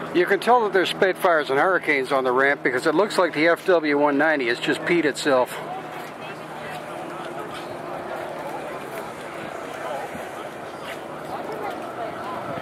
You can tell that there's Spitfires and Hurricanes on the ramp because it looks like the FW190 has just peed itself.